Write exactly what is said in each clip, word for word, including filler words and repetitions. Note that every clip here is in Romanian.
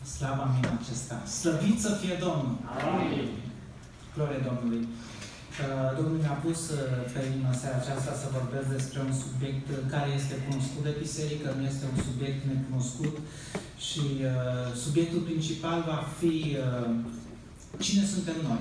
Slava mine acesta. Slăvit să fie Domnul! Amin! Glorie Domnului! Domnul mi-a pus pe inimă seara aceasta să vorbesc despre un subiect care este cunoscut de biserică, nu este un subiect necunoscut și uh, subiectul principal va fi uh, cine suntem noi.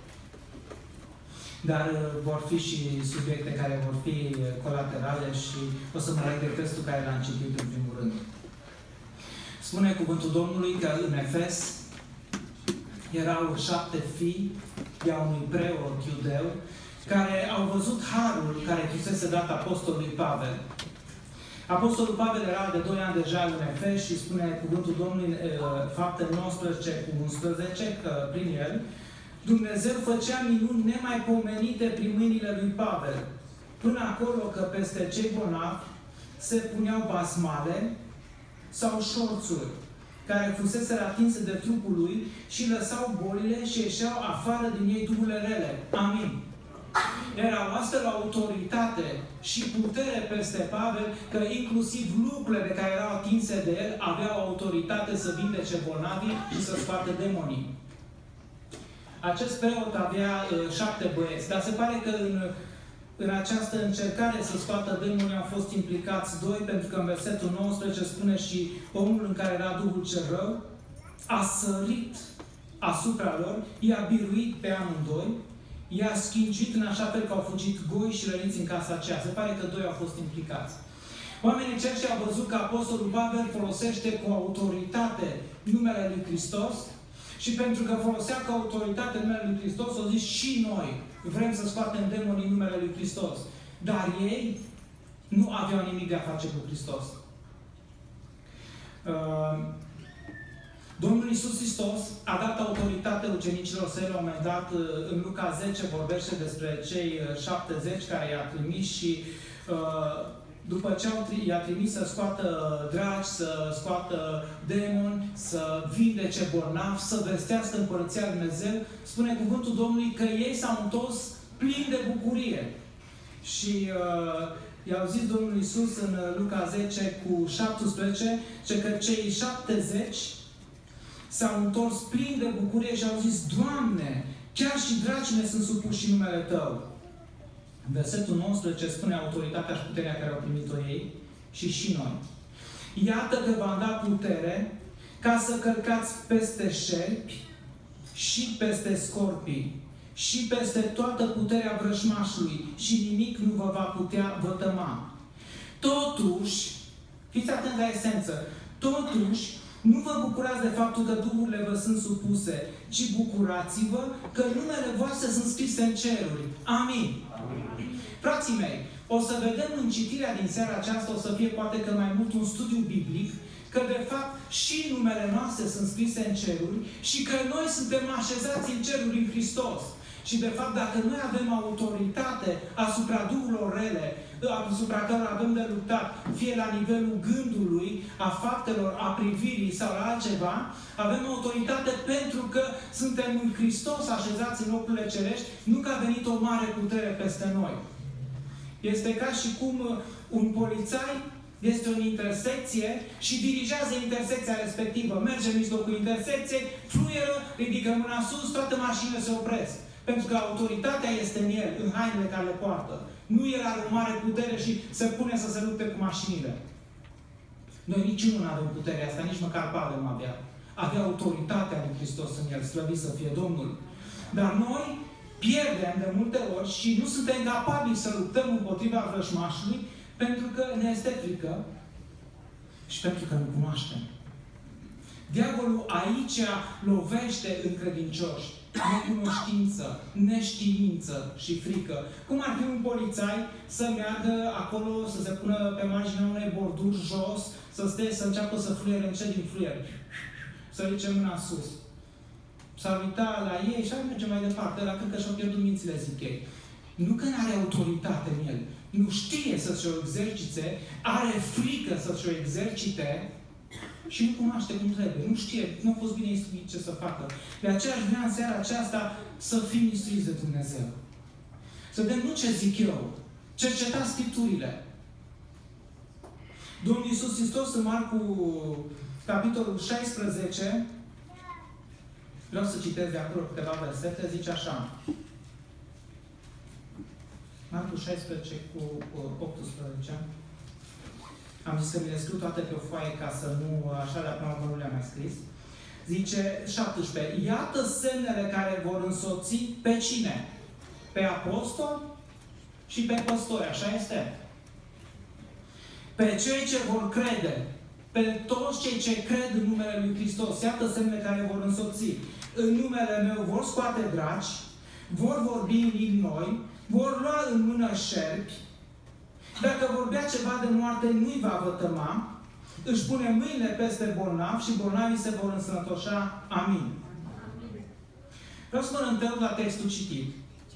Dar uh, vor fi și subiecte care vor fi colaterale și o să mă leg de textul care l-am citit în primul rând. Spune cuvântul Domnului că în Efes erau șapte fii de a unui preot iudeu care au văzut harul care fusese dat apostolului Pavel. Apostolul Pavel era de doi ani deja în Efes și spune cuvântul Domnului Fapte nouăsprezece cu unsprezece că prin el Dumnezeu făcea minuni nemaipomenite prin mâinile lui Pavel. Până acolo că peste cei bolnavi se puneau basmale sau șorțuri care fusese atinse de trupul lui și lăsau bolile și ieșeau afară din ei duhurile rele. Amin. Era o astfel autoritate și putere peste Pavel că inclusiv lucrurile de care erau atinse de el aveau autoritate să vindece bolnavii și să scoate demonii. Acest preot avea uh, șapte băieți, dar se pare că în În această încercare să scoată demonii au fost implicați doi, pentru că în versetul nouăsprezece spune și omul în care era Duhul cel rău a sărit asupra lor, i-a biruit pe amândoi, i-a schingit în așa fel că au fugit goi și răniți în casa aceea. Se pare că doi au fost implicați. Oamenii cerși au văzut că Apostolul Pavel folosește cu autoritate numele lui Hristos și pentru că folosea cu autoritate numele lui Hristos, au zis și noi vrem să scoatem demonii în numele lui Hristos. Dar ei nu aveau nimic de a face cu Hristos. Uh, Domnul Iisus Hristos a dat autoritate ucenicilor săi la un moment dat. În Luca zece vorbește despre cei șaptezeci care i-a trimis și uh, după ce i-a trimis să scoată dragi, să scoată demoni, să vindece bolnavi, să vestească Împărăția Lui Dumnezeu, spune cuvântul Domnului că ei s-au întors plini de bucurie. Și uh, i-au zis Domnul Iisus în Luca zece cu șaptesprezece că cei șaptezeci s-au întors plini de bucurie și au zis: Doamne, chiar și dragii ne sunt supuși în numele Tău. Versetul nouăsprezece spune autoritatea și puterea care au primit-o ei și și noi. Iată că v-am dat putere ca să călcați peste șerpi și peste scorpii și peste toată puterea vrăjmașului și nimic nu vă va putea vătăma. Totuși, fiți atenți la esență, totuși, nu vă bucurați de faptul că duhurile vă sunt supuse, ci bucurați-vă că numele voastre sunt scrise în ceruri. Amin. Frații mei, o să vedem în citirea din seara aceasta, o să fie poate că mai mult un studiu biblic, că de fapt și numele noastre sunt scrise în ceruri și că noi suntem așezați în ceruri în Hristos. Și de fapt, dacă noi avem autoritate asupra duhurilor rele, asupra cărora avem de luptat, fie la nivelul gândului, a faptelor, a privirii sau la altceva, avem autoritate pentru că suntem în Hristos așezați în locurile cerești, nu că a venit o mare putere peste noi. Este ca și cum un polițai este o intersecție și dirigează intersecția respectivă. Merge în mijlocul intersecției, fluieră, ridică mâna sus, toate mașinile se opresc. Pentru că autoritatea este în el, în hainele care le poartă. Nu el are o mare putere și se pune să se lupte cu mașinile. Noi niciunul nu avem puterea asta, nici măcar Pavel nu avea. Avea autoritatea lui Hristos în el, slăvit să fie Domnul. Dar noi pierdem de multe ori și nu suntem capabili să luptăm împotriva vrăjmașului pentru că ne este frică și pentru că nu cunoaștem. Diavolul aici lovește în credincioși. Necunoștință, neștiință și frică. Cum ar fi un polițai să meargă acolo, să se pună pe marginea unei borduri jos, să stea, să înceapă să fluiere încet din fluier, să ridice mâna sus. S-ar uita la ei și ar merge mai departe, dar cred că și-au pierdut mințile, zic ei. Nu că nu are autoritate în el, nu știe să-și o exercite, are frică să-și o exercite, și nu cunoaște cum trebuie. Nu știe, nu a fost bine instruit ce să facă. De aceea aș vrea în seara aceasta să fim instruiți de Dumnezeu. Să vedem nu ce zic eu. Cercetați Scripturile. Domnul Iisus Hristos în Marcu capitolul șaisprezece, vreau să citesc de acolo câteva versete, zice așa. Marcu șaisprezece cu optsprezece. Am zis că mi le scriu toate pe o foaie ca să nu, așa de acum nu le-am mai scris. Zice șaptesprezece. Iată semnele care vor însoți pe cine? Pe apostol și pe păstori, așa este? Pe cei ce vor crede, pe toți cei ce cred în numele Lui Hristos. Iată semnele care vor însoți. În numele meu vor scoate draci, vor vorbi în limbi noi, vor lua în mână șerpi, dacă vorbea ceva de moarte, nu-i va vătăma, își pune mâinile peste bolnavi și bolnavii se vor însănătoșa. Amin. Vreau să mă întorc la textul citit.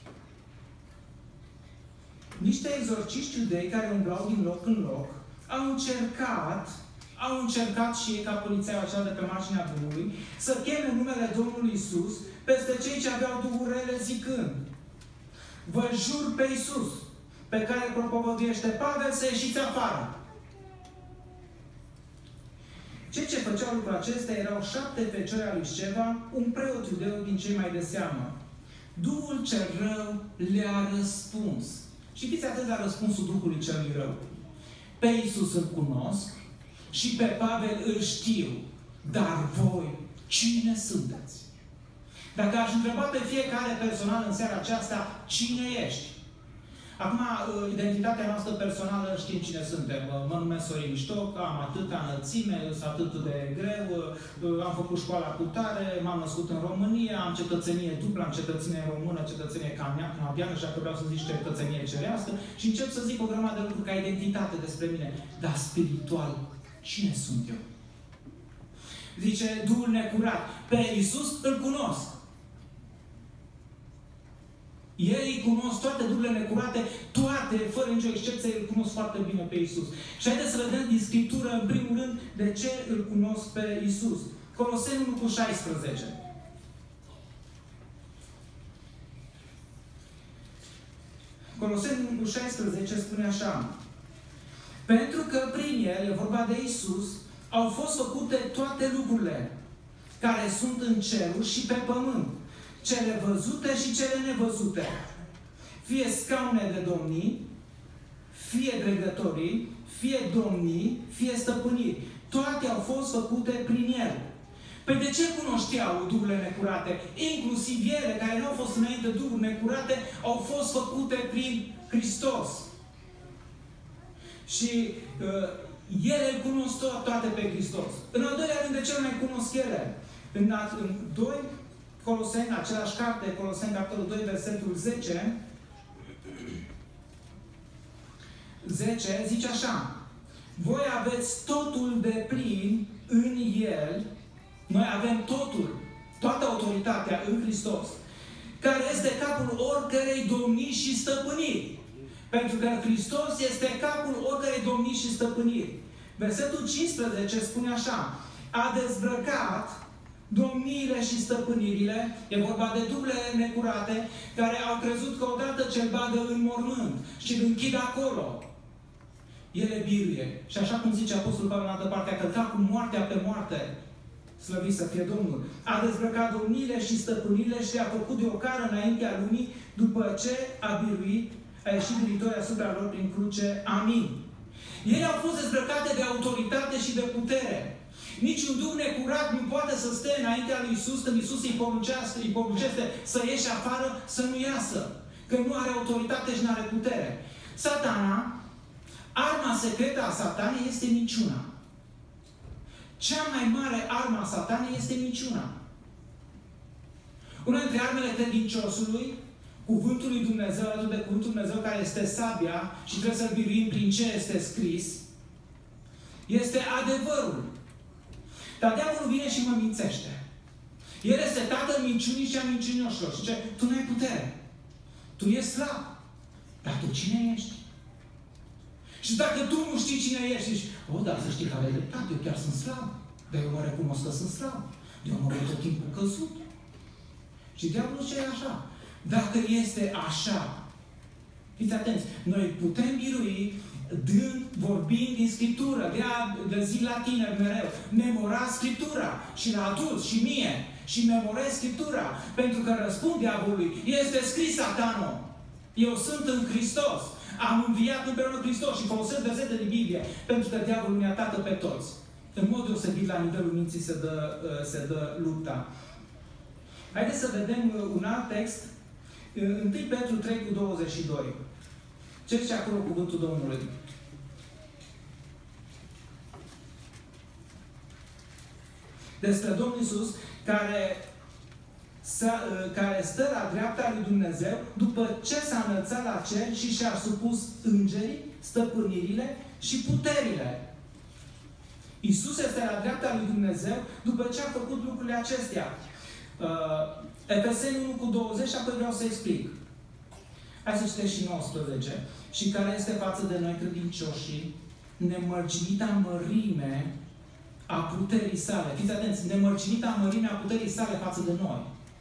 Niște exorciști iudei care umblau din loc în loc au încercat, au încercat și ei, ca poliția aceea de pe marginea drumului, să cheme numele Domnului Iisus peste cei ce aveau duhuri rele zicând: vă jur pe Iisus, pe care propovăduiește Pavel, să ieșiți afară. Cei ce făceau lucrul acesta erau șapte feciori al lui Sceva, un preot iudeu din cei mai de seamă. Duhul cel rău le-a răspuns. Și fiți atenți la răspunsul Duhului celui rău. Pe Iisus îl cunosc și pe Pavel îl știu. Dar voi, cine sunteți? Dacă aș întreba pe fiecare personal în seara aceasta, cine ești? Acum, identitatea noastră personală, știm cine suntem. Mă numesc Sorin Miștoc, am atâta înălțime, sunt atât de greu, am făcut școala cu tare, m-am născut în România, am cetățenie dublă, am cetățenie română, cetățenie canadiană, și dacă vreau să zic cetățenie cerească, și încep să zic o grămadă de lucruri ca identitate despre mine. Dar spiritual, cine sunt eu? Zice Duhul necurat. Pe Iisus îl cunosc. Ei cunosc toate duhurile necurate, toate, fără nicio excepție, îl cunosc foarte bine pe Iisus. Și haideți să vedem din Scriptură, în primul rând, de ce îl cunosc pe Iisus. Coloseni unu cu șaisprezece. Coloseni unu cu șaisprezece spune așa: pentru că prin El, e vorba de Iisus, au fost făcute toate lucrurile care sunt în ceruri și pe pământ, cele văzute și cele nevăzute. Fie scaune de domnii, fie dregătorii, fie domnii, fie stăpâniri. Toate au fost făcute prin El. Păi de ce cunoșteau duhurile necurate? Inclusiv ele, care nu au fost înainte duhuri necurate, au fost făcute prin Hristos. Și uh, ele îl cunosc toate pe Hristos. În al doilea rând, de ce mai cunosc ele? În, în doi Coloseni, același carte, Coloseni, capitolul doi, versetul zece, zece, zice așa: voi aveți totul de plin în El, noi avem totul, toată autoritatea în Hristos, care este capul oricărei domnii și stăpâniri. Pentru că Hristos este capul oricărei domnii și stăpâniri. Versetul cincisprezece spune așa: a dezbrăcat domniile și stăpânirile, e vorba de duhurile necurate, care au crezut că odată ce-l bagă în mormânt și îl închid acolo, ele biruie. Și așa cum zice Apostolul Pavel în altă parte, a călcat cu moartea pe moarte, slăvit să fie Domnul. A dezbrăcat domniile și stăpânirile și le-a făcut de ocară înaintea lumii, după ce a biruit, a ieșit biruitor asupra lor prin cruce. Amin. Ele au fost dezbrăcate de autoritate și de putere. Niciun duh necurat nu poate să stea înaintea lui Iisus când Iisus îi poruncește, îi poruncește să ieși afară, să nu iasă. Că nu are autoritate și nu are putere. Satana, arma secretă a satanei este minciuna. Cea mai mare arma a satanei este minciuna. Una dintre armele credinciosului, cuvântul lui Dumnezeu, alături de cuvântul lui Dumnezeu care este sabia și trebuie să-l biruim prin ce este scris, este adevărul. Dar diavolul vine și mă mințește. El este tatăl minciunii și a mincinoșilor. Și zice, tu nu ai putere. Tu ești slab. Dar tu cine ești? Și dacă tu nu știi cine ești, zici, o, dar să știi că aveai dreptate, eu chiar sunt slab. Dar eu mă recunosc că sunt slab. Eu mă văd tot timpul căzut. Și diavolul zice așa. Dacă este așa, fiți atenți, noi putem birui dând, vorbind din Scriptură. De zi la tineri mereu. Memorați Scriptura. Și la adulți, și mie. Și memorez Scriptura. Pentru că răspund diavolului. Este scris, satano. Eu sunt în Hristos. Am înviat împreună cu Hristos și folosesc versete din Biblie. Pentru că diavolul ne atacă pe toți. În mod deosebit, la nivelul minții se dă, se dă lupta. Haideți să vedem un alt text. întâi Petru trei cu douăzeci și doi. Ce zice acolo cuvântul Domnului? Despre Domnul Iisus, care, care stă la dreapta lui Dumnezeu, după ce s-a înălțat la cer și și-a supus îngerii, stăpânirile și puterile. Iisus este la dreapta lui Dumnezeu după ce a făcut lucrurile acestea. Uh, Efeseni unu cu douăzeci și apoi vreau să explic. Hai să citești și nouăsprezece. Și care este față de noi credincioșii nemărginita mărime a puterii sale. Fiți atenți, nemărginita mărime a puterii sale față de noi.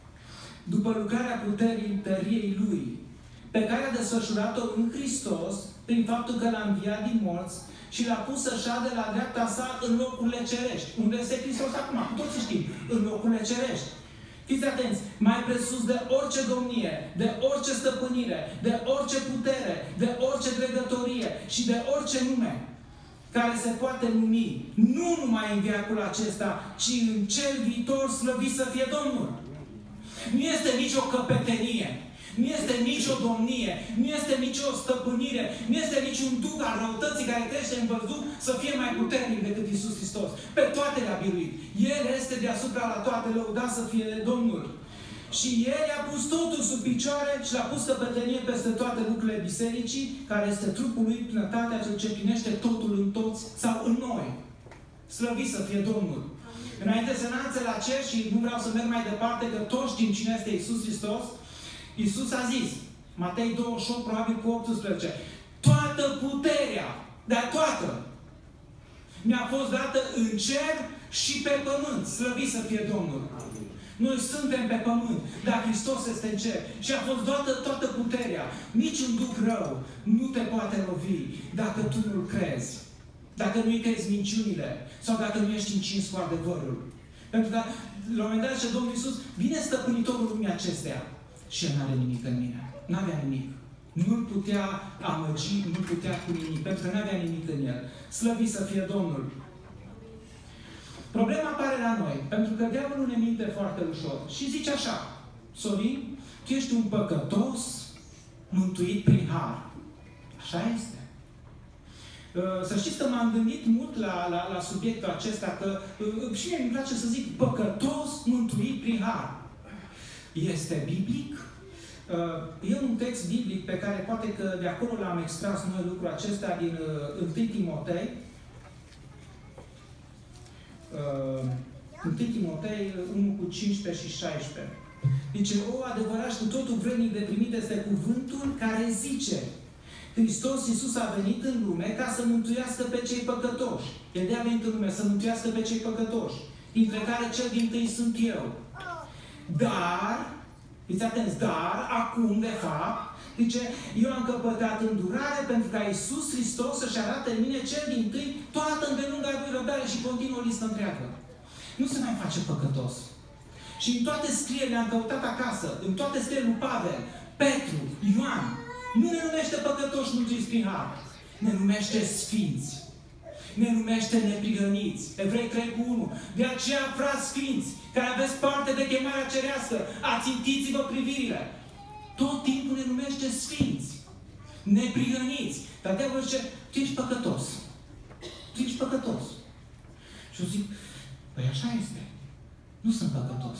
După lucrarea puterii tăriei Lui, pe care a desfășurat-o în Hristos, prin faptul că l-a înviat din morți și l-a pus să șade la dreapta sa în locurile cerești. Unde este Hristos acum? Cu toții știm. În locurile cerești. Fiți atenți, mai presus de orice domnie, de orice stăpânire, de orice putere, de orice dregătorie și de orice nume care se poate numi, nu numai în veacul acesta, ci în cel viitor slăvit să fie Domnul. Nu este nicio căpetenie, nu este nicio domnie, nu este nicio stăpânire, nu este niciun duc al răutății care crește în văzduh să fie mai puternic decât Iisus Hristos. Pe toate le-a biruit. El este deasupra la toate, lăudat să fie Domnul. Și El i-a pus totul sub picioare și l-a pus căpetenie peste toate lucrurile bisericii, care este trupul lui, plinătatea cel ce plinește totul în toți sau în noi. Slăvit să fie Domnul. Înainte să înalțe la cer, și nu vreau să merg mai departe, că toți știm cine este Iisus Hristos, Iisus a zis, Matei douăzeci și opt, probabil cu optsprezece, toată puterea, dar toată, mi-a fost dată în cer și pe pământ. Slăvit să fie Domnul. Amin. Noi suntem pe pământ, dar Hristos este în cer. Și a fost dată toată puterea. Niciun duc rău nu te poate lovi dacă tu nu-L crezi. Dacă nu-i crezi minciunile. Sau dacă nu ești încins cu adevărul. Pentru că, la un moment dat, și Domnul Iisus vine stăpânitorul lumii acestea. Și El n-are nimic în mine. N-avea nimic. Nu-L putea amăgi, nu-L putea cu nimic. Pentru că n-avea nimic în El. Slăvit să fie Domnul. Problema apare la noi. Pentru că diavolul ne minte foarte ușor. Și zice așa: Sorin, tu ești un păcătos mântuit prin har. Așa este. Să știți că m-am gândit mult la, la, la subiectul acesta, că și mie îmi place să zic păcătos mântuit prin har. Este biblic? E un text biblic pe care poate că de acolo l-am extras noi lucrul acesta din întâi Timotei. întâi Timotei unu cu cincisprezece și șaisprezece. Zice, o, adevărat și cu totul vrednic de primit este cuvântul care zice: Hristos Iisus a venit în lume ca să mântuiască pe cei păcătoși. El de-a venit în lume să mântuiască pe cei păcătoși, dintre care cel dintâi sunt eu. Dar, fiți atenți, dar, acum, de fapt, zice, eu am căpătat îndurare pentru ca Iisus Hristos să-și arate în mine cel dintâi toată îndelunga lui răbdare și continuă o listă întreagă. Nu se mai face păcătos. Și în toate scrierile am căutat acasă, în toate scrierile lui Pavel, Petru, Ioan, nu ne numește păcătoși mântuiți prin har. Ne numește sfinți. Ne numește neprihăniți. Evrei trei cu unu. De aceea, frați sfinți, care aveți parte de chemarea cerească, ațintiți-vă privirile. Tot timpul ne numește sfinți. Neprihăniți. Dar diavolul zice, tu ești păcătos. Tu ești păcătos. Și eu zic, păi așa este. Nu sunt păcătos.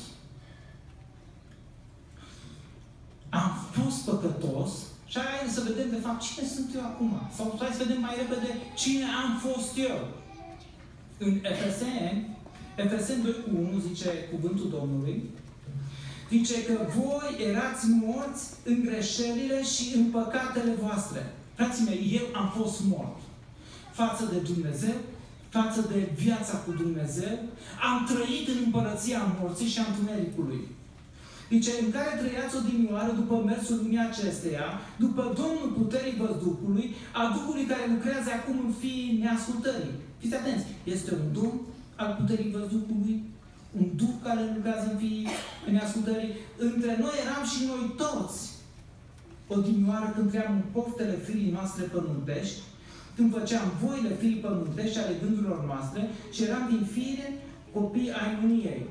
Am fost păcătos și hai să vedem de fapt cine sunt eu acum. Sau hai să vedem mai repede cine am fost eu. În Efeseni, Efeseni doi cu unu zice cuvântul Domnului, zice că voi erați morți în greșelile și în păcatele voastre. Frații mei, eu am fost mort față de Dumnezeu, față de viața cu Dumnezeu, am trăit în împărăția morții și a întunericului. Zice, în care trăiați odinioară după mersul lumii acesteia, după Domnul puterii văzduhului, a Duhului care lucrează acum în fiii neascultării. Fiți atenți, este un Duh al puterii văzduhului, un Duh care lucrează în fiii neascultării. Între noi eram și noi toți odinioară când trăiam în poftele firii noastre pământești, când făceam voile firii pământești ale gândurilor noastre și eram din fire copii ai mâniei.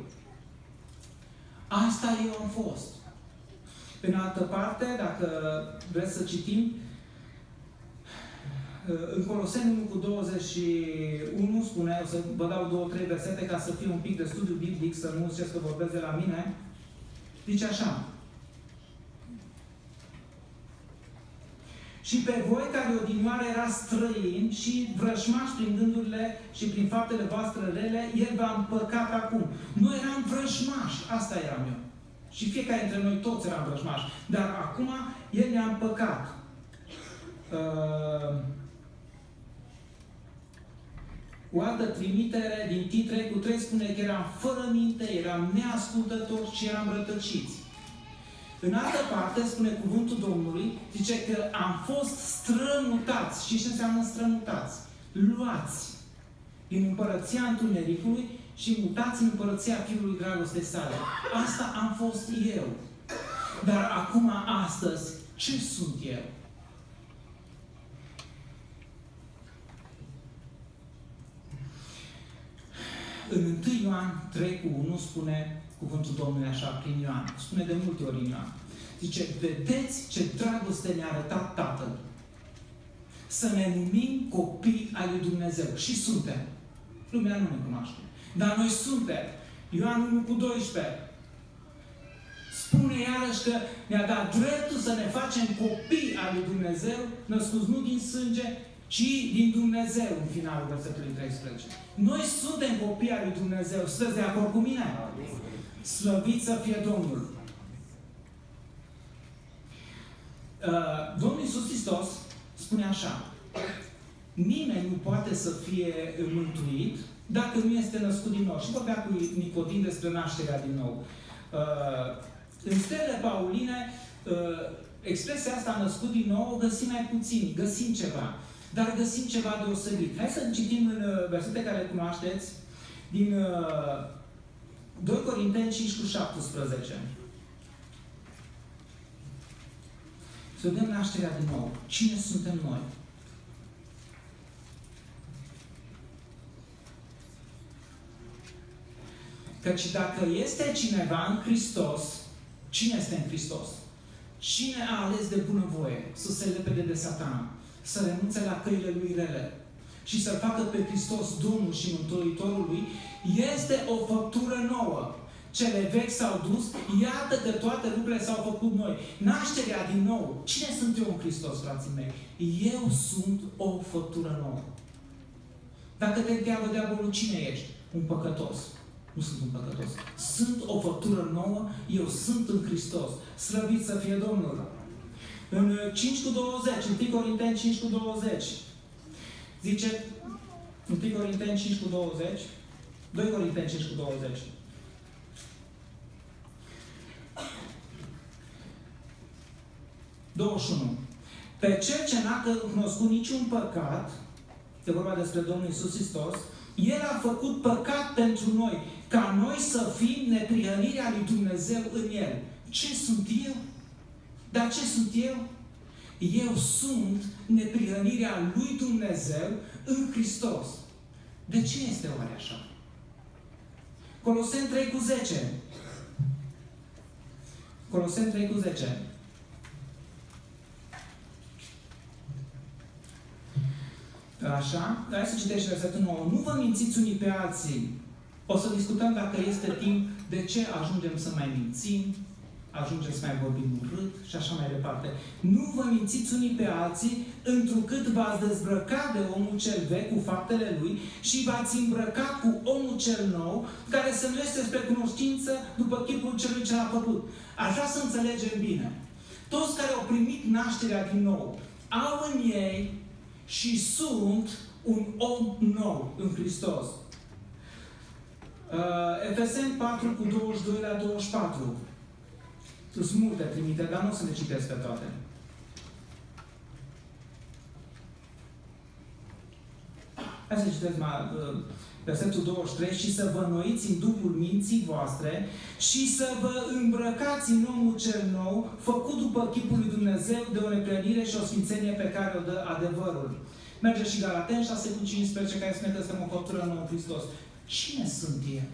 Asta eu am fost. În altă parte, dacă vreți să citim, în Coloseni unu cu douăzeci și unu spune, o să vă dau două, trei versete ca să fie un pic de studiu biblic, să nu ziceți că vorbesc de la mine. Zice așa. Și pe voi care odinioară erați străini și vrăjmași prin gândurile și prin faptele voastre rele, El v-a împăcat acum. Noi eram vrăjmași, asta eram eu. Și fiecare dintre noi toți eram vrăjmași. Dar acum El ne-a împăcat. Uh, o altă trimitere din Tit trei cu trei spune că eram fără minte, eram neascultători și eram rătăciți. În altă parte, spune cuvântul Domnului, zice că am fost strămutați. Și ce înseamnă strămutați? Luați din împărăția întunericului și mutați în împărăția Fiului dragostei sale. Asta am fost eu. Dar acum, astăzi, ce sunt eu? În întâi Ioan trei cu unu spune cuvântul Domnului așa, prin Ioan. Spune de multe ori în Ioan. Zice, vedeți ce dragoste ne-a arătat Tatăl. Să ne numim copii ai lui Dumnezeu. Și suntem. Lumea nu ne cunoaște. Dar noi suntem. Ioan unu cu doisprezece. Spune iarăși că ne-a dat dreptul să ne facem copii ai lui Dumnezeu, născuți nu din sânge, ci din Dumnezeu, în finalul versetului treisprezece. Noi suntem copii ai lui Dumnezeu. Sunteți de acord cu mine? Slăvit să fie Domnul. Uh, Domnul Iisus Hristos spune așa. Nimeni nu poate să fie mântuit dacă nu este născut din nou. Și vorbea cu Nicodim despre nașterea din nou. Uh, în stele pauline, uh, expresia asta născut din nou o găsim mai puțin. Găsim ceva. Dar găsim ceva deosebit. Hai să citim în uh, versete care le cunoașteți din uh, doi Corinteni cinci cu șaptesprezece. Să vedem nașterea din nou. Cine suntem noi? Căci dacă este cineva în Hristos, cine este în Hristos? Cine a ales de bunăvoie să se lepede de Satana, să renunțe la căile lui rele și să-L facă pe Hristos Domnul și Mântuitorul lui, este o făptură nouă. Cele vechi s-au dus, iată că toate lucrurile s-au făcut noi. Nașterea din nou. Cine sunt eu în Hristos, frații mei? Eu sunt o făptură nouă. Dacă te întreabă diavolul, cine ești? Un păcătos. Nu sunt un păcătos. Sunt o făptură nouă, eu sunt în Hristos. Slăvit să fie Domnul. În cinci cu douăzeci, întâi Corinteni cinci cu douăzeci, zice, întâi Corinteni cinci cu douăzeci, doi Corinteni cinci cu douăzeci. douăzeci și unu. Pe cel ce n-a cunoscut niciun păcat, e vorba despre Domnul Iisus Hristos, El a făcut păcat pentru noi, ca noi să fim neprihănirea lui Dumnezeu în El. Ce sunt eu? Dar ce sunt eu? Eu sunt neprihănirea lui Dumnezeu în Hristos. De ce este oare așa? Coloseni trei cu zece. Coloseni trei cu zece. Așa? Hai să citești versetul nouă. Nu vă mințiți unii pe alții. O să discutăm dacă este timp de ce ajungem să mai mințim, ajungem să mai vorbim urât și așa mai departe. Nu vă mințiți unii pe alții, întrucât v-ați dezbrăcat de omul cel vechi cu faptele lui și v-ați îmbrăcat cu omul cel nou, care se numește spre cunoștință după chipul celui ce l-a făcut. Așa să înțelegem bine. Toți care au primit nașterea din nou, au în ei și sunt un om nou în Hristos. Uh, Efeseni patru cu douăzeci și doi la douăzeci și patru. Sunt multe trimite, dar nu o să le citesc pe toate. Hai să citesc mai, versetul douăzeci și trei. Și să vă înnoiți în Duhul minții voastre și să vă îmbrăcați în omul cel nou, făcut după chipul lui Dumnezeu, de o neprihănire și o sfințenie pe care o dă adevărul. Merge și Galateni șase cu cincisprezece, care spune că suntem o făptură nouă în Hristos. Cine sunt eu?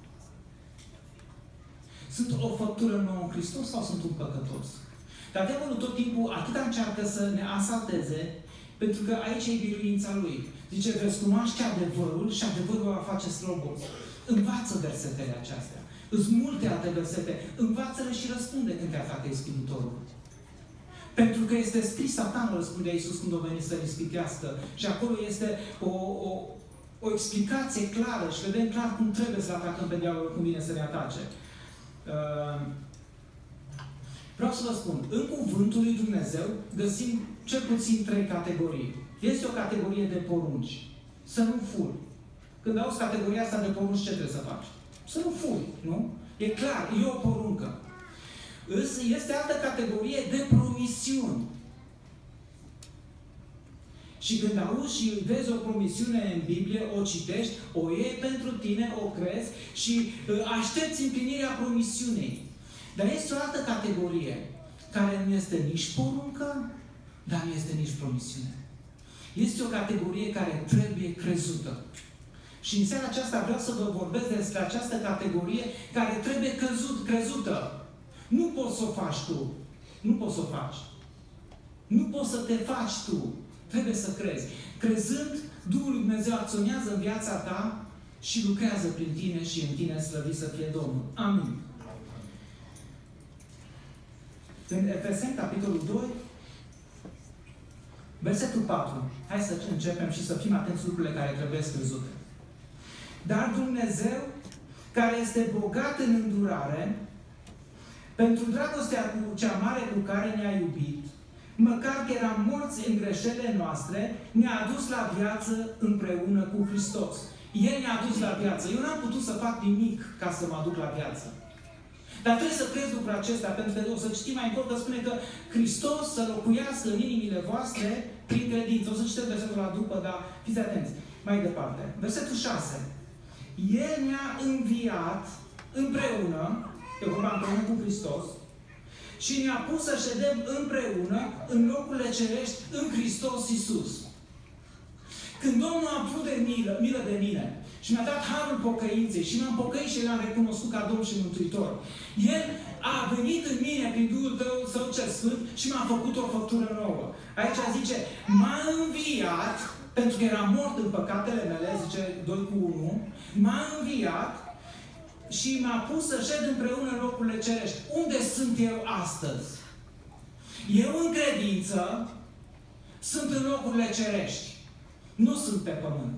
Sunt o făptură nouă în Hristos sau sunt un păcătos? Dar diavolul tot timpul atât încearcă să ne asalteze, pentru că aici e biruința lui. Zice, veți cunoaște adevărul și adevărul va face slobos. Învață versetele acestea. Îs multe alte versete. Învață-le și răspunde când te atacă ispititorul. Pentru că este scris, Satanul răspundea Iisus când a venit să-l ispitească. Și acolo este o, o, o explicație clară și vedem clar cum trebuie să atacăm pe diavolul, cum vine să ne atace. Uh, vreau să vă spun, în cuvântul lui Dumnezeu găsim cel puțin trei categorii. Este o categorie de porunci. Să nu furi. Când auzi categoria asta de porunci, ce trebuie să faci? Să nu furi, nu? E clar, e o poruncă. Este altă categorie de promisiuni. Și când auzi și vezi o promisiune în Biblie, o citești, o iei pentru tine, o crezi și aștepți împlinirea promisiunii. Dar este o altă categorie care nu este nici poruncă, dar nu este nici promisiune. Este o categorie care trebuie crezută. Și în seara aceasta vreau să vă vorbesc despre această categorie care trebuie crezut, crezută. Nu poți să o faci tu. Nu poți să o faci. Nu poți să te faci tu. Trebuie să crezi. Crezând, Duhul lui Dumnezeu acționează în viața ta și lucrează prin tine și în tine, slăvit să fie Domnul. Amin. În Efeseni, capitolul doi, versetul patru. Hai să începem și să fim atenți lucrurile care trebuie crezute. Dar Dumnezeu, care este bogat în îndurare, pentru dragostea cu cea mare cu care ne-a iubit, măcar că eram morți în greșelile noastre, ne-a adus la viață împreună cu Hristos. El ne-a adus la viață. Eu n-am putut să fac nimic ca să mă aduc la viață. Dar trebuie să crezi lucrul acesta, pentru că o să citim mai încolo că spune că Hristos să locuiască în inimile voastre prin credință. O să citesc versetul la după, dar fiți atenți. Mai departe. Versetul șase. El ne-a înviat împreună, pe vorba împreună cu Hristos, și ne-a pus să ședem împreună în locurile cerești în Hristos Iisus. Când Domnul a avut de milă, milă de mine și mi-a dat harul pocăinței și m-am pocăit și l-am recunoscut ca Domn și Mântuitor, El a venit în mine prin Duhul Tău Său cel Sfânt și m-a făcut o făptură nouă. Aici zice, m-a înviat, pentru că era mort în păcatele mele, zice doi cu unu, m-a înviat și m-a pus să șed împreună în locurile cerești. Unde sunt eu astăzi? Eu în credință sunt în locurile cerești. Nu sunt pe pământ.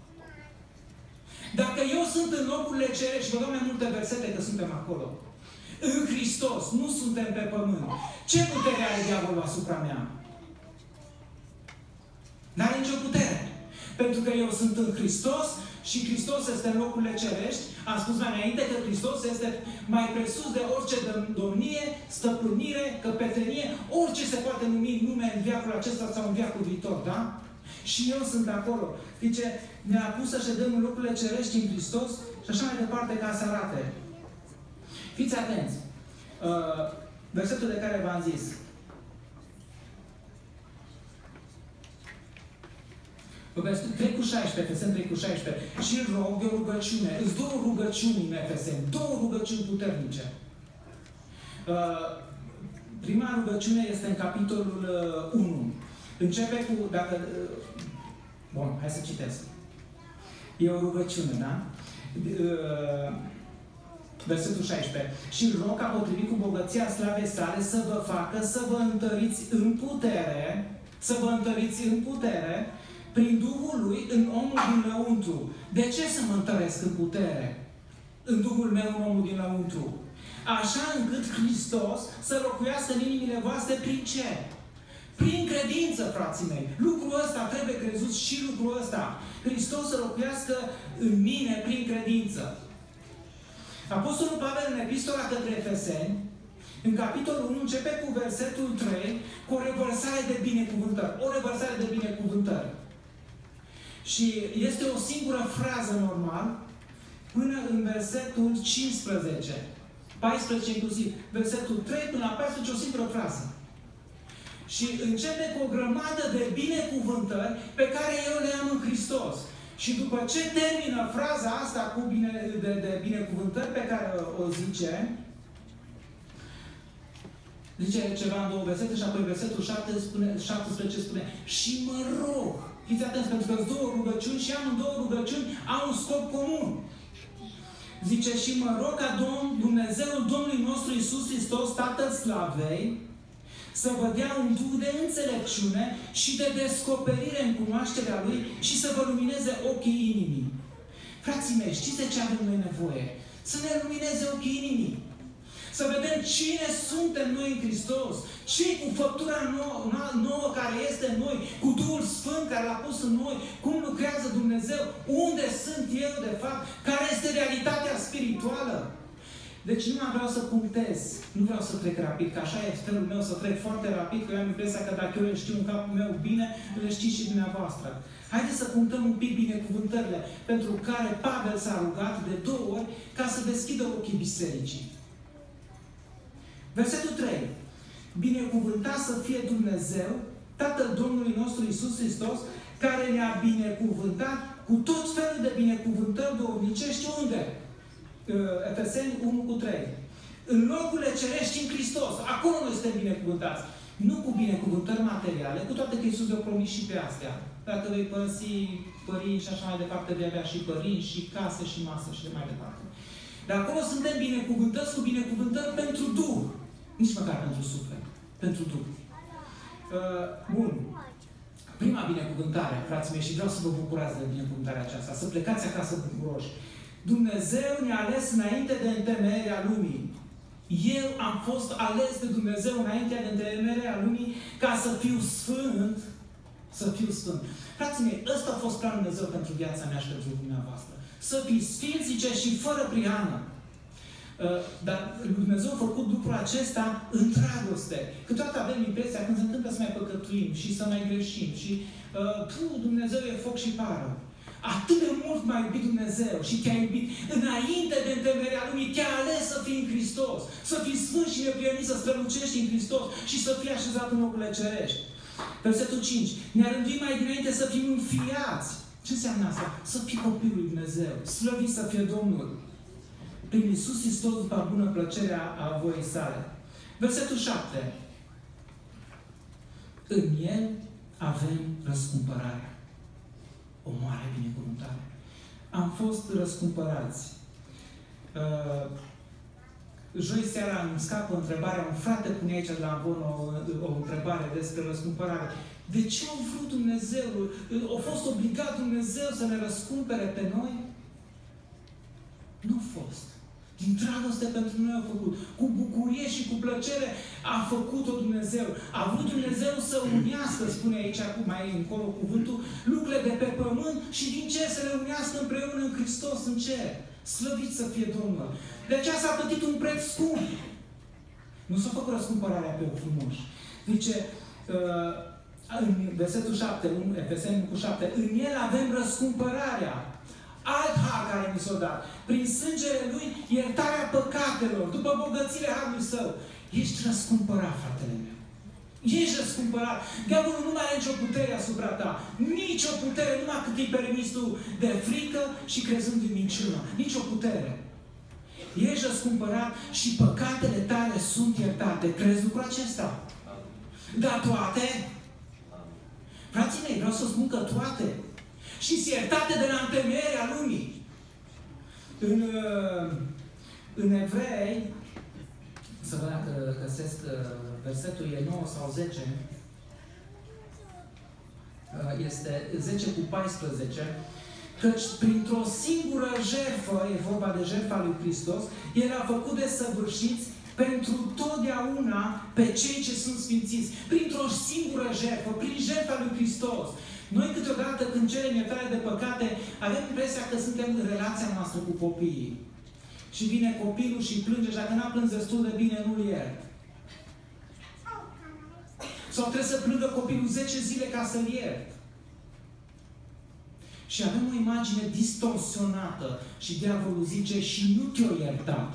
Dacă eu sunt în locurile cerești, vă dau mai multe versete că suntem acolo. În Hristos, nu suntem pe pământ. Ce putere are diavolul asupra mea? N-are nicio putere. Pentru că eu sunt în Hristos și Hristos este în locurile cerești. Am spus mai înainte că Hristos este mai presus de orice domnie, stăpânire, căpetenie, orice se poate numi nume în viacul acesta sau în viacul viitor, da? Și eu sunt acolo. Zice, ne-a pus să ședem în locurile cerești în Hristos și așa mai departe ca să arate. Fiți atenți. Uh, versetul de care v-am zis. trei cu șaisprezece, Efeseni trei cu șaisprezece. Și rog de o rugăciune. Îți două rugăciuni în Efeseni. Două rugăciuni puternice. Uh, prima rugăciune este în capitolul uh, unu. Începe cu, dacă... Uh, bun, hai să citesc. E o rugăciune, da? Uh, versetul șaisprezece. Și rog ca potrivit cu bogăția slavei sale să vă facă să vă întăriți în putere, să vă întăriți în putere prin Duhul Lui în omul din lăuntru. De ce să mă întăresc în putere? În Duhul meu, în omul din lăuntru. Așa încât Hristos să locuiască în inimile voastre prin ce? Prin credință, frații mei. Lucrul ăsta trebuie crezut și lucrul ăsta. Hristos să locuiască în mine prin credință. Apostolul Pavel în epistola către Efeseni În capitolul unu începe cu versetul trei, cu o revărsare de binecuvântări. O revărsare de binecuvântări. Și este o singură frază normal, până în versetul cincisprezece. paisprezece inclusiv. Versetul trei până la paisprezece, o singură frază. Și începe cu o grămadă de binecuvântări pe care eu le am în Hristos. Și după ce termină fraza asta cu bine, de, de binecuvântări pe care o zice, zice ceva în două versete și apoi versetul șaptesprezece spune și mă rog, fiți atenți, pentru că sunt două rugăciuni și am două rugăciuni au un scop comun. Zice, și mă rog ca Domn, Dumnezeul Domnului nostru Iisus Hristos, Tatăl Slavei, să vă dea un duh de înțelepciune și de descoperire în cunoașterea Lui și să vă lumineze ochii inimii. Frații mei, știți de ce avem noi nevoie? Să ne lumineze ochii inimii. Să vedem cine suntem noi în Hristos, ce cu făptura nouă, nouă care este în noi, cu Duhul Sfânt care l-a pus în noi, cum lucrează Dumnezeu, unde sunt eu de fapt, care este realitatea spirituală. Deci nu mai vreau să punctez, nu vreau să trec rapid, că așa e felul meu să trec foarte rapid, că eu am impresia că dacă eu le știu în capul meu bine, le știți și dumneavoastră. Haideți să punctăm un pic binecuvântările pentru care Pavel s-a rugat de două ori ca să deschidă ochii bisericii. Versetul trei. Binecuvântat să fie Dumnezeu, Tatăl Domnului nostru Iisus Hristos, care ne-a binecuvântat cu tot felul de binecuvântări duhovnicești. Unde? Efeseni unu cu trei. În locurile cerești în Hristos. Acolo noi suntem binecuvântați. Nu cu binecuvântări materiale, cu toate că Iisus le-a promis și pe astea. Dacă vei părăsi părinți și așa mai departe, vei avea și părinți, și case, și masă, și de mai departe. Dar acolo suntem binecuvântăți cu binecuvântări pentru Duh. Nici măcar pentru suflet. Pentru Duh. Uh, bun. Prima binecuvântare, frații mei, și vreau să vă bucurați de binecuvântarea aceasta, să plecați acasă bucuroși. Dumnezeu ne-a ales înainte de întemeierea lumii. Eu am fost ales de Dumnezeu înainte de întemeierea lumii ca să fiu sfânt. Să fiu sfânt. Frații mei, ăsta a fost planul Dumnezeu pentru viața mea și pentru dumneavoastră. Să fii sfinți, zice, și fără prihană. Uh, dar Dumnezeu a făcut lucrul acesta în dragoste. Câteodată avem impresia, când se întâmplă să mai păcătuim și să mai greșim și uh, puh, Dumnezeu e foc și pară. Atât de mult m-a iubit Dumnezeu și te-a iubit înainte de întemeierea lumii, te-a ales să fii în Hristos, să fii sfânt și neprihănit, să strălucești în Hristos și să fii așezat în locurile cerești. Versetul cinci. Ne-a rânduit mai dinainte să fim înfiați. Ce înseamnă asta? Să fii copilul lui Dumnezeu. Slăvit să fie Domnul. Prin Iisus Hristos, după bună plăcerea a voii sale. Versetul șapte. În El avem răscumpărarea. O mare binecuvântare. Am fost răscumpărați. Uh, joi seara îmi scapă întrebarea, un frate pune aici de la Amvon o, o întrebare despre răscumpărare. De ce a vrut Dumnezeu? A fost obligat Dumnezeu să ne răscumpere pe noi? Nu a fost. Din dragoste pentru noi a făcut. Cu bucurie și cu plăcere a făcut-o Dumnezeu. A vrut Dumnezeu să unească, spune aici mai încolo cuvântul, lucrurile de pe pământ și din cer să le unească împreună în Hristos în cer. Slăvit să fie Domnul. De aceea s-a plătit un preț scump. Nu s-a făcut răscumpărarea pe frumos. Zice, uh, în versetul șapte, Efeseni cu șapte, în El avem răscumpărarea. Alt har care mi s-a dat. Prin sângele Lui, iertarea păcatelor, după bogățile Harului Său. Ești răscumpărat, fratele meu. Ești răscumpărat. Diavolul nu mai are nicio putere asupra ta. Nici o putere, numai cât îi permis tu de frică și crezând în minciună. Nici o putere. Ești răscumpărat și păcatele tale sunt iertate. Crezi lucrul acesta? Dar toate? Frații mei, vreau să spun că toate. Și iertate de la întemeierea lumii. În, în Evrei, să văd dacă găsesc versetul e nouă sau zece, este zece cu paisprezece, căci printr-o singură jertfă, e vorba de jertfa lui Hristos, El a făcut desăvârșiți pentru totdeauna pe cei ce sunt sfințiți. Printr-o singură jertfă, prin jertfa lui Hristos. Noi câteodată când cerem iertare de păcate, avem impresia că suntem în relația noastră cu copiii. Și vine copilul și plânge și dacă n-a plâns destul de bine, nu-l iert. Sau trebuie să plângă copilul zece zile ca să-l iert. Și avem o imagine distorsionată și diavolul zice și nu te-o iertat.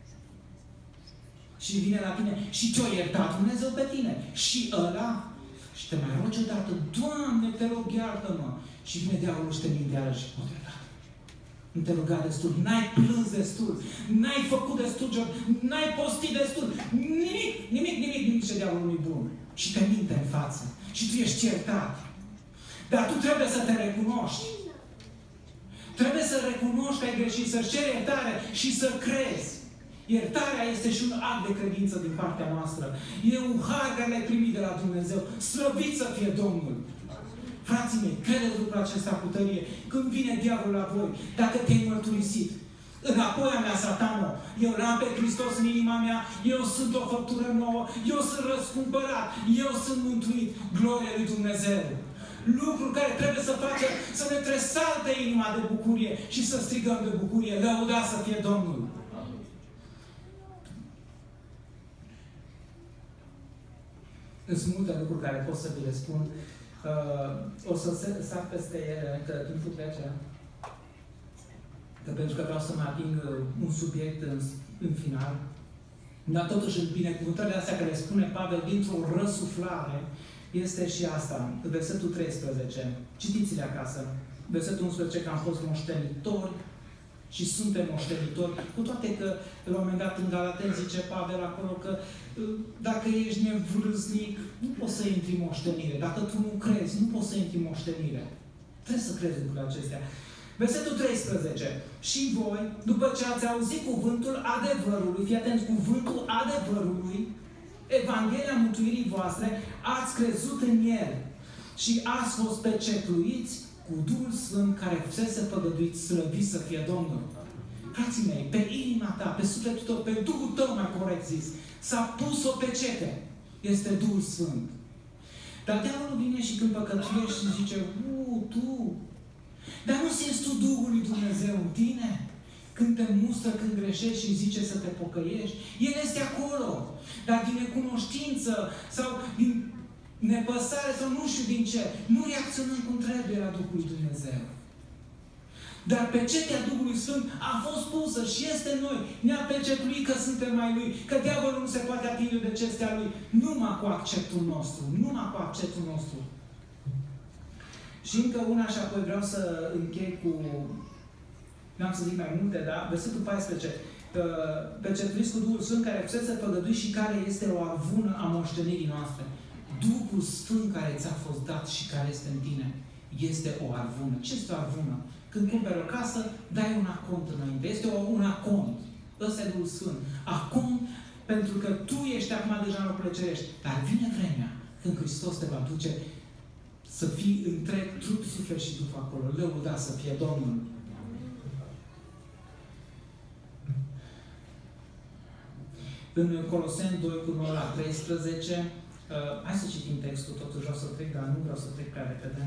Și vine la tine și te-o iertat Dumnezeu pe tine. Și ăla, și te mai rogi odată, Doamne, te rog, iartă-mă. Și vine diavolul și te minte iarăși, nu te iertat. Nu te ruga destul, n-ai plâns destul, n-ai făcut destul job, n-ai postit destul, nimic, nimic, nimic, nimic ce diavolul nu-i bun. Și te minte în față. Și tu ești iertat. Dar tu trebuie să te recunoști. Trebuie să recunoști că ai greșit, să-ți ceri iertare și să crezi. Iertarea este și un act de credință din partea noastră. E un har care l-ai primit de la Dumnezeu. Slăvit să fie Domnul! Frații mei, credeți lucrul acesta cu tărie. Când vine diavolul la voi, dacă te-ai mărturisit, înapoi a mea, satano, eu l-am pe Hristos în inima mea, eu sunt o făptură nouă, eu sunt răscumpărat, eu sunt mântuit, gloria lui Dumnezeu. Lucruri care trebuie să facem, să ne tresalte inima de bucurie și să strigăm de bucurie, lăudați să fie Domnul. Sunt multe lucruri care pot să vi le spun. Uh, o să sar peste ele, că timpul trece. Că pentru că vreau să mai ating un subiect în, în final. Dar totuși, în binecuvântările astea care spune Pavel dintr-o răsuflare, este și asta. Versetul treisprezece. Citiți-le acasă. Versetul unsprezece, că am fost moștenitori și suntem moștenitori. Cu toate că, la un moment dat, în Galateni zice Pavel acolo că dacă ești nevrâznic, nu poți să intri în moștenire. Dacă tu nu crezi, nu poți să intri în moștenire. Trebuie să crezi lucrurile acestea. Versetul treisprezece. Și voi, după ce ați auzit cuvântul adevărului, fii atenți, cuvântul adevărului, Evanghelia mântuirii voastre, ați crezut în el și ați fost pecetluiți cu Duhul Sfânt care fusese făgăduit, slăvit să fie Domnul. Frații mei, pe inima ta, pe sufletul tău, pe Duhul tău, mai corect zis, s-a pus o pecete. Este Duhul Sfânt. Dar diavolul vine și când păcătuiești și zice, u, tu, dar nu simți tu Duhul lui Dumnezeu în tine? Când te mustră, când greșești și zice să te pocăiești, El este acolo. Dar din necunoștință sau din nepăsare sau nu știu din ce, nu reacționăm cum trebuie la Duhul lui Dumnezeu. Dar pecetea Duhului Sfânt a fost pusă și este în noi. Ne-a pecetuit că suntem mai Lui, că diavolul nu se poate atinge de cestea Lui. Numai cu acceptul nostru. Numai cu acceptul nostru. Și încă una și apoi vreau să închei cu... N-am să zic mai multe, dar versetul paisprezece. Pecetuiți cu Duhul Sfânt care fusese făgăduit și care este o arvună a moștenirii noastre. Duhul Sfânt care ți-a fost dat și care este în tine este o arvună. Ce este o arvună? Când cumperi o casă, dai un acont înainte. Este o, un acont. Ăsta e Duhul Sfânt. Acont pentru că tu ești acum deja în locurile cerești. Dar vine vremea când Hristos te va duce să fii întreg, trup, suflet și duh acolo. Lăuda să fie Domnul. În Coloseni doi cu nouă la treisprezece, uh, hai să citim textul, totuși vreau să trec, dar nu vreau să trec prea repede.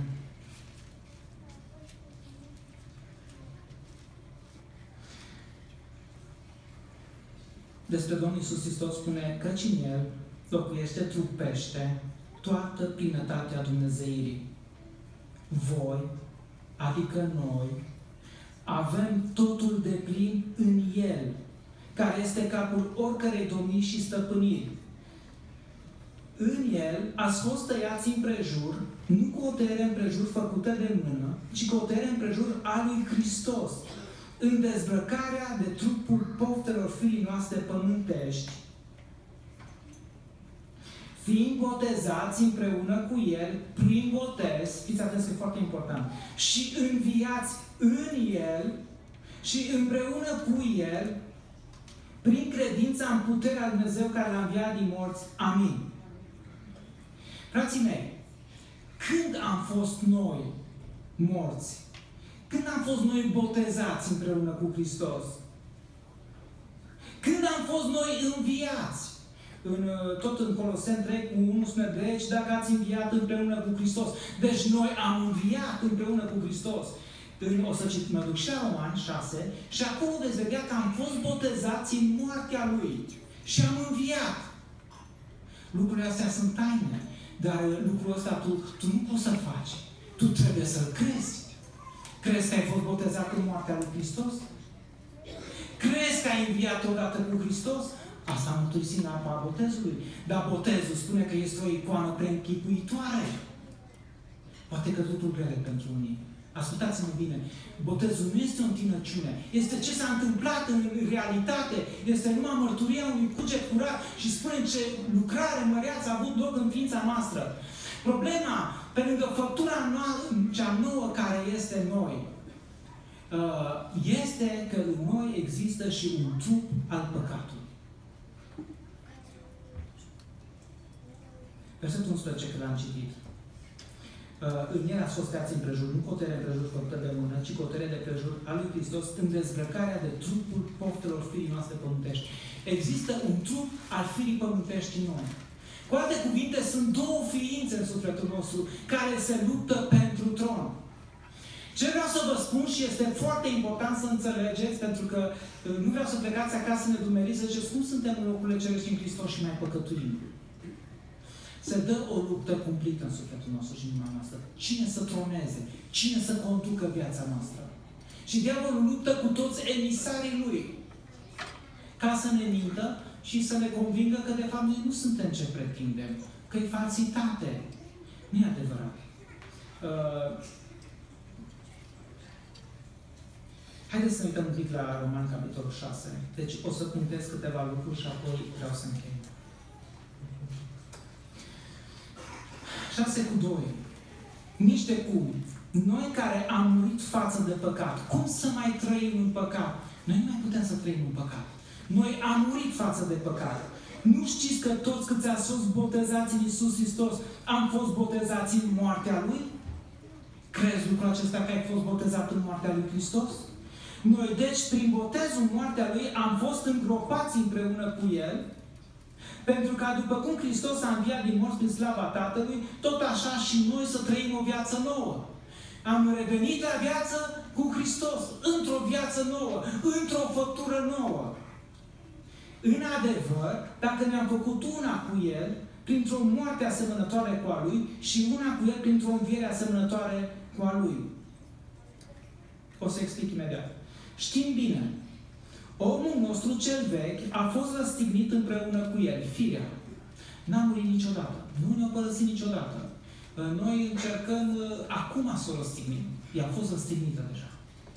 Despre Domnul Iisus Hristos spune căci în El locuiește, trupește toată plinătatea Dumnezeirii. Voi, adică noi, avem totul de plin în El, care este capul oricărei domnii și stăpâniri. În El ați fost tăiați împrejur, nu cu o tăiere împrejur făcută de mână, ci cu o tăiere împrejur a lui Hristos, în dezbrăcarea de trupul poftelor firii noastre pământești, fiind botezați împreună cu El, prin botez, fiți atenți că e foarte important, și înviați în El și împreună cu El, prin credința în puterea lui Dumnezeu care l-a înviat din morți. Amin. Frații mei, când am fost noi morți? Când am fost noi botezați împreună cu Hristos? Când am fost noi înviați? În, tot în Coloseni trei cu unu spune, deci dacă ați înviat împreună cu Hristos. Deci noi am înviat împreună cu Hristos. O să citim, mă duc și la Romani șase și acolo veți vedea că am fost botezați în moartea Lui și am înviat. Lucrurile astea sunt taine. Dar lucrul ăsta tu, tu nu poți să-l faci. Tu trebuie să-l crezi. Crezi că ai fost botezat în moartea lui Hristos? Crezi că ai înviat odată cu Hristos? Asta mărturisim la apa botezului. Dar botezul spune că este o icoană preînchipuitoare. Poate că totul grele pentru unii. Ascultați-mă bine. Botezul nu este o întinăciune. Este ce s-a întâmplat în realitate. Este numai mărturia unui cuget curat și spune ce lucrare măreață a avut loc în ființa noastră. Problema, pe lângă făptura noastră, cea nouă care este noi, este că în noi există și un trup al păcatului. Versetul unsprezece, că l-am citit. În el ați fost creați împrejur, nu cotere împrejur făcută de mână, ci cotere de împrejur al lui Hristos în dezbrăcarea de trupul poftelor firii noastre pământești. Există un trup al firii pământești în noi. Cu alte cuvinte, sunt două ființe în sufletul nostru care se luptă pentru tron. Ce vreau să vă spun și este foarte important să înțelegeți, pentru că nu vreau să plecați acasă nedumeriți, să ziceți cum suntem în locurile cerești în Hristos și mai păcătuim. Se dă o luptă cumplită în sufletul nostru și în inima noastră. Cine să troneze? Cine să conducă viața noastră? Și diavolul luptă cu toți emisarii lui. Ca să ne mintă și să ne convingă că de fapt noi nu suntem ce pretindem. Că e falsitate. Nu e adevărat. Uh, Haideți să ne uităm un pic la Roman, capitolul șase. Deci o să punctez câteva lucruri și apoi vreau să închei. șase cu doi. Nici de cum. Noi care am murit față de păcat, cum să mai trăim în păcat? Noi nu mai putem să trăim în păcat. Noi am murit față de păcat. Nu știți că toți câți ați fost botezați în Iisus Hristos, am fost botezați în moartea Lui? Crezi lucrul acesta că ai fost botezat în moartea Lui Hristos? Noi, deci, prin botezul în moartea Lui, am fost îngropați împreună cu El, pentru că după cum Hristos a înviat din morți prin slava Tatălui, tot așa și noi să trăim o viață nouă. Am revenit la viață cu Hristos, într-o viață nouă, într-o făptură nouă. În adevăr, dacă ne-am făcut una cu El, printr-o moarte asemănătoare cu a Lui și una cu El printr-o înviere asemănătoare cu a Lui. O să explic imediat. Știm bine, omul nostru cel vechi a fost răstignit împreună cu El, firea. N-a murit niciodată. Nu ne-a părăsit niciodată. Noi încercăm acum să o răstignim. Ea a fost răstignită deja.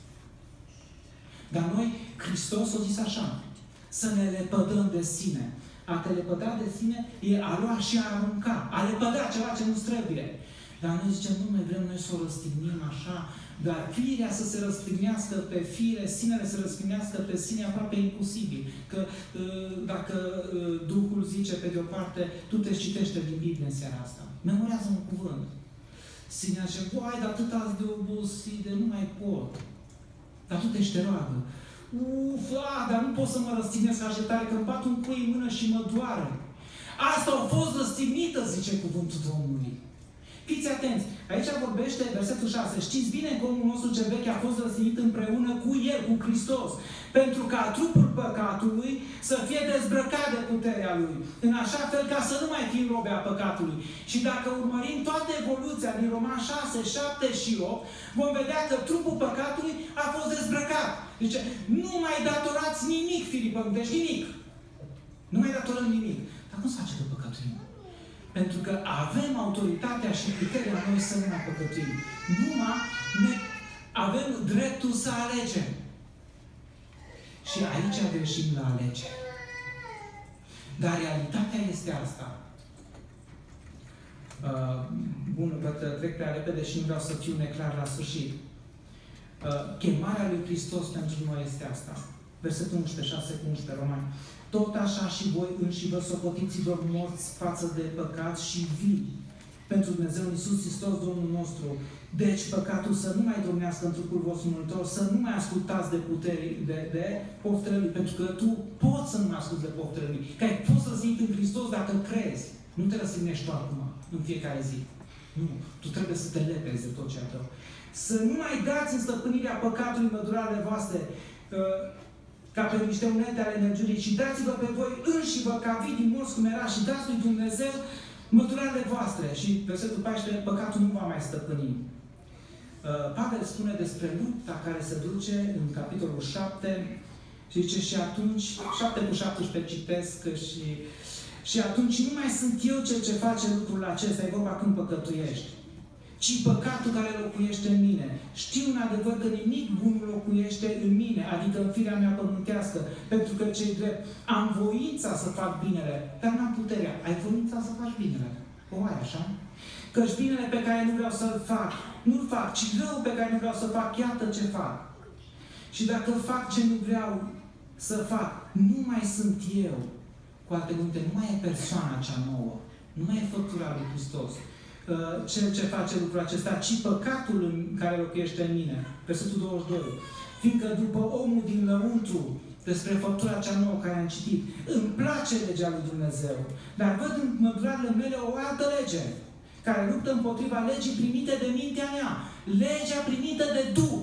Dar noi, Hristos a zis așa, să ne lepădăm de sine. A te lepăda de sine e a lua și a arunca. A lepăda ceva ce nu-ți trebuie. Dar noi zicem, nu mai vrem noi să o răstignim așa, dar firea să se răstignească pe fire, sinele să răstignească pe sine, aproape imposibil. Că dacă Duhul zice pe de-o parte, tu te citește din Biblie în seara asta. Memorează un cuvânt. Sinea zice, vai, dar atât azi de obosit, de nu mai pot. Dar tu te-și te roagă. Uf, a, dar nu pot să mă răstignesc așa tare, că îmi bat un cui în mână și mă doare. Asta a fost răstignită, zice cuvântul Domnului. Fiți atenți! Aici vorbește versetul șase. Știți bine că omul nostru cel vechi a fost răstignit împreună cu El, cu Hristos, pentru ca trupul păcatului să fie dezbrăcat de puterea Lui, în așa fel ca să nu mai fim robe a păcatului. Și dacă urmărim toată evoluția din Roman șase, șapte și opt, vom vedea că trupul păcatului a fost dezbrăcat. Deci, nu mai datorați nimic, firii pământești, nimic. Nu mai datorăm nimic. Dar cum se face că păcătuim? Pentru că avem autoritatea și puterea noi să nu mai păcătuim. Numai ne avem dreptul să alegem. Și aici greșim la alegere. Dar realitatea este asta. Uh, bun, trec prea repede și nu vreau să fiu neclar la sfârșit. Uh, chemarea lui Hristos pentru noi este asta. Versetul unsprezece, șase cu unsprezece, Romani. Tot așa și voi înși vă socotiți-vă morți față de păcat și vii pentru Dumnezeu Iisus Hristos, Domnul nostru. Deci păcatul să nu mai domnească în trupul vostru muritor, să nu mai ascultați de puteri, de, de poftele Lui, pentru că tu poți să nu mai asculti de poftele Lui. Că ai fost răstignit în Hristos dacă crezi. Nu te răstignești tu acum, în fiecare zi. Nu. Tu trebuie să te lepezi de tot ce a tău. Să nu mai dați în stăpânirea păcatului mădurarele voastre, ca pe niște unelte ale nelegiurii, și dați-vă pe voi înși vă ca vii din morți cum era și dați lui Dumnezeu măturările voastre. Și versetul paisprezece, păcatul nu va mai stăpâni. Pavel spune despre lupta care se duce în capitolul șapte și zice și atunci, șapte cu șaptesprezece citesc și, și atunci nu mai sunt eu cel ce face lucrul acesta, e vorba când păcătuiești, ci păcatul care locuiește în mine. Știu în adevăr că nimic bun nu locuiește în mine, adică în firea mea pământească, pentru că ce-i drept, am voința să fac binele, dar n-am puterea. Ai voința să faci binele? O ai așa? Căci binele pe care nu vreau să-l fac, nu-l fac, ci rău pe care nu vreau să fac, iată ce fac. Și dacă fac ce nu vreau să fac, nu mai sunt eu. Cu alte cuvinte, nu mai e persoana cea nouă, nu mai e făptura lui Hristos cel ce face lucrul acesta, ci păcatul în care locuiește în mine. Versetul douăzeci și doi. Fiindcă după omul din lăuntru, despre făptura cea nouă care am citit, îmi place legea lui Dumnezeu, dar văd în mădularele mele o altă lege, care luptă împotriva legii primite de mintea mea. Legea primită de Duh.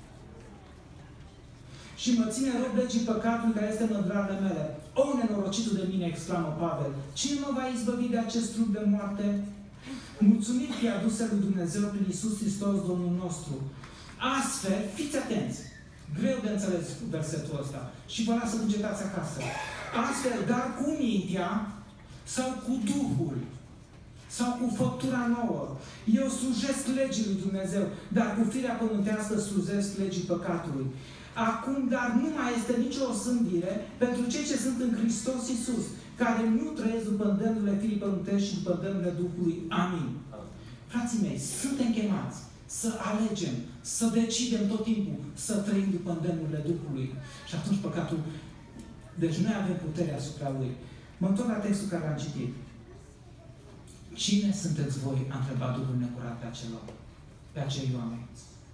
Și mă ține rob legii păcatului care este în mădularele mele. O, nenorocitul de mine, exclamă Pavel, cine mă va izbăvi de acest trup de moarte? Mulțumit fie adusă lui Dumnezeu prin Iisus Hristos, Domnul nostru. Astfel, fiți atenți, greu de înțeles versetul ăsta și vă las să bugetați acasă. Astfel, dar cu mintea sau cu Duhul sau cu făptura nouă, eu slujesc legii lui Dumnezeu, dar cu firea pământească slujesc legii păcatului. Acum, dar nu mai este nicio osândire pentru cei ce sunt în Hristos Iisus, care nu trăiesc după îndemnurile firii pământești și după îndemnurile Duhului. Amin. Frații mei, suntem chemați să alegem, să decidem tot timpul să trăim după îndemnurile Duhului. Și atunci păcatul... Deci noi avem puterea asupra lui. Mă întorc la textul care am citit. Cine sunteți voi? A întrebat Duhul necurat pe acelor, pe acei oameni.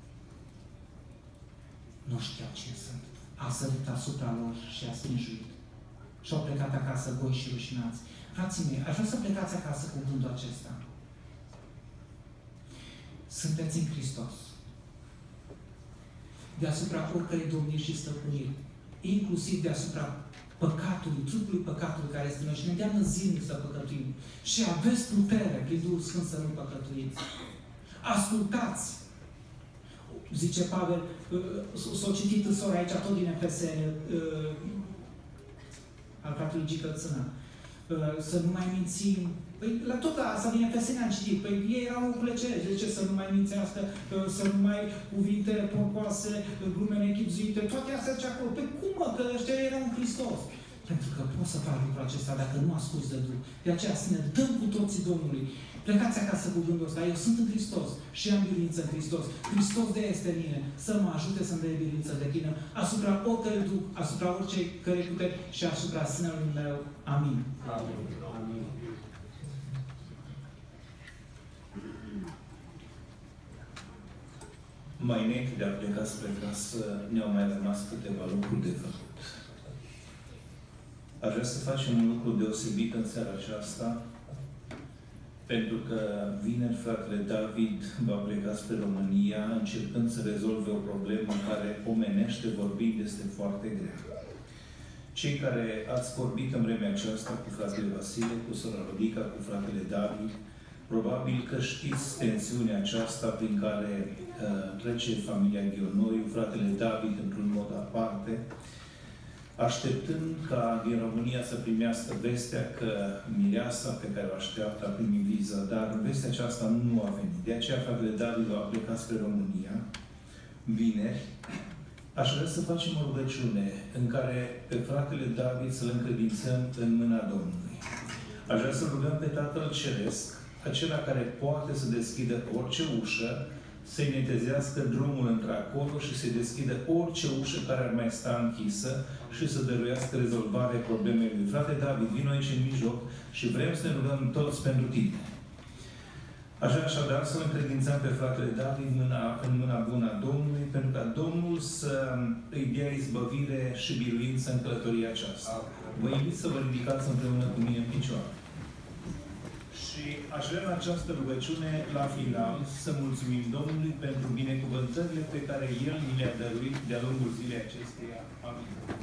Nu știau cine sunt. A sărit asupra lor și a spinjuit. Și au plecat acasă goi și rușinați. Frații mei, aș vrea să plecați acasă cu gândul acesta. Sunteți în Hristos. Deasupra oricărei domniri și stăpâniri. Inclusiv deasupra păcatului, trupului păcatului care este noi și ne îndeamnă zilnic să păcătuim. Și aveți putere prin Duhul Sfânt să nu păcătuiți. Ascultați! Zice Pavel, s-o citit în sora aici, tot din Efeseni, al fratelui Gicălțână. Să nu mai mințim. Păi, la tot asta din Efeseni am citit. Păi ei erau oculeceri. De ce? Să nu mai mințească, să nu mai cuvinte pompoase, glume nechipzuite, toate astea ce acolo. Păi cum mă, că ăștia erau în Hristos? Pentru că poți să faci lucrul acesta dacă nu asculți de Duh. De aceea să ne dăm cu toții Domnului. Plecați acasă cu gândul ăsta. Eu sunt în Hristos și am biruință în Hristos. Hristos de este în mine. Să mă ajute să-mi dea biruință de tine asupra oricărui Duh, asupra oricei cărei puteri și asupra sânului meu. Amin. Amin. Amin. Mai înainte de a pleca spre casă, ne-au mai rămas câteva lucruri de făcut. Aș vrea să facem un lucru deosebit în seara aceasta, pentru că vineri fratele David va pleca spre România, încercând să rezolve o problemă care, omenește vorbind, este foarte grea. Cei care ați vorbit în vremea aceasta cu fratele Vasile, cu sora Rodica, cu fratele David, probabil că știți tensiunea aceasta prin care uh, trece familia Ghionoiu, fratele David într-un mod aparte, așteptând ca din România să primească vestea că mireasa pe care o așteaptă a primit viză, dar vestea aceasta nu a venit. De aceea fratele David a plecat spre România, vineri. Aș vrea să facem o rugăciune în care pe fratele David să-l încredințăm în mâna Domnului. Aș vrea să rugăm pe Tatăl Ceresc, acela care poate să deschidă orice ușă, să-i netezească drumul într-acolo și să-i deschidă orice ușă care ar mai sta închisă și să dăruiască rezolvarea problemei lui. Frate David, vino aici în mijloc și vrem să ne rugăm toți pentru tine. Aș vrea așadar să-l încredințăm pe fratele David în mâna, în mâna bună a Domnului, pentru ca Domnul să îi dea izbăvire și biruință în călătoria aceasta. Vă invit să vă ridicați împreună cu mine în picioare. Și aș vrea în această rugăciune, la final, să mulțumim Domnului pentru binecuvântările pe care El ni le-a dăruit de-a lungul zilei acesteia. Amin.